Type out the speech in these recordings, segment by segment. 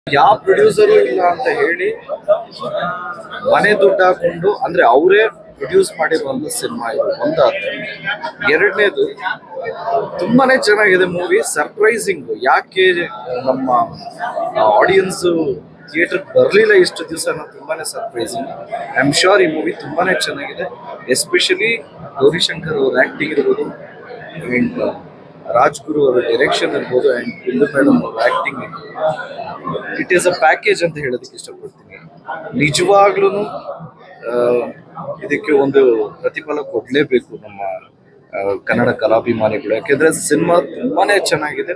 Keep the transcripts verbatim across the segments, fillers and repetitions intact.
ಯಾವ ಪ್ರೊಡ್ಯೂಸರು ಇಲ್ಲ ಅಂತ ಹೇಳಿ ಮನೆ ದುಡ್ಡು ಹಾಕೊಂಡು ಅಂದ್ರೆ ಅವರೇ ಪ್ರೊಡ್ಯೂಸ್ ಮಾಡಿರುವಂತ ಸಿನಿಮಾ ಇದು ಒಂದಾದ್ರೆ. ಎರಡನೇದು ತುಂಬಾನೇ ಚೆನ್ನಾಗಿದೆ ಮೂವಿ, ಸರ್ಪ್ರೈಸಿಂಗ್. ಯಾಕೆ ನಮ್ಮ ಆಡಿಯನ್ಸ್ ಥಿಯೇಟರ್ ಬರಲಿಲ್ಲ ಇಷ್ಟು ದಿವಸ ಅನ್ನೋದು ತುಂಬಾನೇ ಸರ್ಪ್ರೈಸಿಂಗ್. ಐ ಆಮ್ ಶ್ಯೂರ್ ಈ ಮೂವಿ ತುಂಬಾನೇ ಚೆನ್ನಾಗಿದೆ. ಎಸ್ಪೆಷಲಿ ಗೌರಿಶಂಕರ್ ಅವ್ರ ಆಕ್ಟಿಂಗ್ ಇರ್ಬೋದು, ಅಂಡ್ ರಾಜ್ಗುರು ಅವರ ಡೈರೆಕ್ಷನ್ ಇರ್ಬೋದು, ಅಂಡ್ ಬಿಂದು ಮೇಡಮ್ ಅವ್ರ ಆಕ್ಟಿಂಗ್ ಇರ್ಬೋದು. ಇಟ್ ಈಸ್ ಅ ಪ್ಯಾಕೇಜ್ ಅಂತ ಹೇಳೋದಕ್ಕೆ ಇಷ್ಟಪಡ್ತೀನಿ. ನಿಜವಾಗ್ಲೂ ಇದಕ್ಕೆ ಒಂದು ಪ್ರತಿಫಲ ಕೊಡಲೇಬೇಕು ನಮ್ಮ ಕನ್ನಡ ಕಲಾಭಿಮಾನಿಗಳು. ಯಾಕೆಂದ್ರೆ ಸಿನಿಮಾ ತುಂಬಾನೇ ಚೆನ್ನಾಗಿದೆ.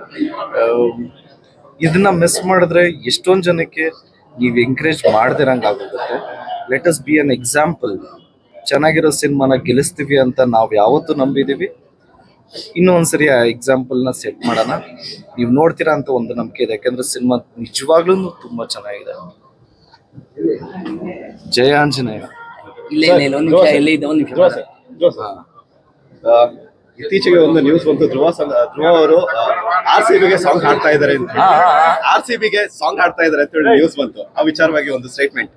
ಇದನ್ನ ಮಿಸ್ ಮಾಡಿದ್ರೆ ಎಷ್ಟೊಂದು ಜನಕ್ಕೆ ನೀವು ಎಂಕರೇಜ್ ಮಾಡ್ದಿರಂಗೆ ಆಗೋಗುತ್ತೆ. Let us be an example. ಚೆನ್ನಾಗಿರೋ ಸಿನಿಮಾನ ಗೆಲ್ಲಿಸ್ತೀವಿ ಅಂತ ನಾವು ಯಾವತ್ತೂ ನಂಬಿದೀವಿ. ಇನ್ನೊಂದ್ಸರಿ ಆ ಎಕ್ಸಾಂಪಲ್ನ ಸೆಟ್ ಮಾಡೋಣ. ನೀವು ನೋಡ್ತೀರಾ ಅಂತ ಒಂದು ನಂಬಿಕೆ ಇದೆ, ಯಾಕಂದ್ರೆ ಸಿನಿಮಾ ನಿಜವಾಗ್ಲೂ ತುಂಬಾ ಚೆನ್ನಾಗಿದೆ. ಜಯ ಆಂಜನೇಯ. ಇತ್ತೀಚೆಗೆ ಒಂದು ನ್ಯೂಸ್ ಬಂತು, ಧ್ರುವ ಧ್ರುವ ಅವರು ಆರ್ ಸಿ ಬಿಗೆ ಸಾಂಗ್ ಹಾಡ್ತಾ ಇದಾರೆ ಅಂತ. ಆರ್ ಸಿ ಬಿಗೆ ಸಾಂಗ್ ಹಾಡ್ತಾ ಇದಾರೆ ಅಂತ ಹೇಳಿ ನ್ಯೂಸ್ ಬಂತು. ಆ ವಿಚಾರವಾಗಿ ಒಂದು ಸ್ಟೇಟ್ಮೆಂಟ್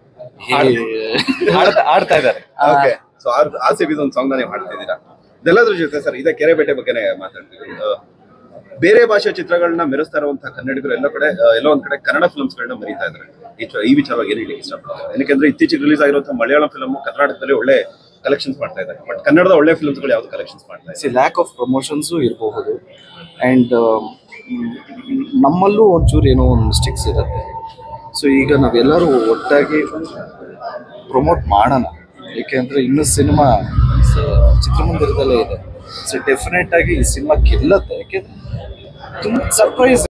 ಆಡ್ತಾ ಇದ್ದಾರೆ. Okay, so R R C ಬಿದ ಒಂದು ಸಾಂಗ್ ನೀವು ಹಾಡ್ತಾ ಇದ್ದೀರಾ. ಇದೆಲ್ಲದ್ರ ಜೊತೆ ಸರ್, ಇದೇ ಕೆರೆಬೇಟೆ ಬಗ್ಗೆನೇ ಮಾತಾಡ್ತೀವಿ. ಬೇರೆ ಭಾಷೆ ಚಿತ್ರಗಳನ್ನ ಮೆರೆಸ್ತಾ ಇರುವಂತಹ ಕನ್ನಡಿಗರು ಎಲ್ಲ ಕಡೆ ಎಲ್ಲೋ ಒಂದ್ ಕಡೆ ಕನ್ನಡ ಫಿಲ್ಮ್ಸ್ ಗಳನ್ನ ಮರೀತಾ ಇದ್ದಾರೆ. ಈ ವಿಚಾರವಾಗಿ ಏನ್ ಹೇಳಿ ಇಷ್ಟಪಡ್ತಾರೆ? ಯಾಕಂದ್ರೆ ಇತ್ತೀಚೆಗೆ ರಿಲೀಸ್ ಆಗಿರುವಂತಹ ಮಲಯಾಳಂ ಫಿಲ್ಮ್ ಕರ್ನಾಟಕದಲ್ಲಿ ಒಳ್ಳೆ ಕಲೆಕ್ಷನ್ಸ್ ಮಾಡ್ತಾ ಇದ್ದಾರೆ, ಬಟ್ ಕನ್ನಡದ ಒಳ್ಳೆ ಫಿಲ್ಮ್ಸ್ ಗಳು ಯಾವ್ದು ಕಲೆಕ್ಷನ್ಸ್ ಮಾಡ್ತಾ ಇದೆ? ಲ್ಯಾಕ್ ಆಫ್ ಪ್ರಮೋಷನ್ಸು ಇರಬಹುದು, ಅಂಡ್ ನಮ್ಮಲ್ಲೂ ಒಂಚೂರು ಏನೋ ಒಂದು ಮಿಸ್ಟೇಕ್ಸ್ ಇರುತ್ತೆ. ಸೊ ಈಗ ನಾವೆಲ್ಲರೂ ಒಟ್ಟಾಗಿ ಪ್ರಮೋಟ್ ಮಾಡೋಣ, ಏಕೆಂದ್ರೆ ಇನ್ನೂ ಸಿನಿಮಾ ಚಿತ್ರಮಂದಿರದಲ್ಲೇ ಇದೆ. ಸೊ ಡೆಫಿನೆಟ್ ಆಗಿ ಈ ಸಿನಿಮಾ ಗೆಲ್ಲತ್ತೆ. ಯಾಕೆಂದ್ರೆ ತುಂಬ ಸರ್ಪ್ರೈಸ್